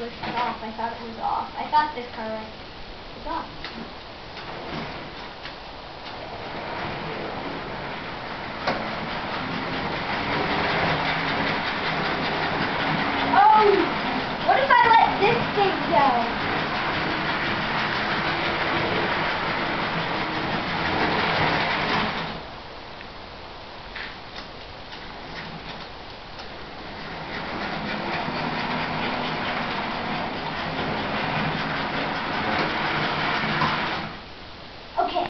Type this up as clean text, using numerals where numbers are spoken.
switched off. I thought it was off. I thought this current was off.